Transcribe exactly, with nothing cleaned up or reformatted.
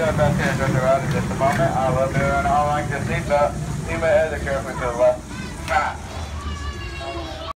your best to adjust around in just a moment. I will be on all like the seatbelt. You may exit carefully to the left.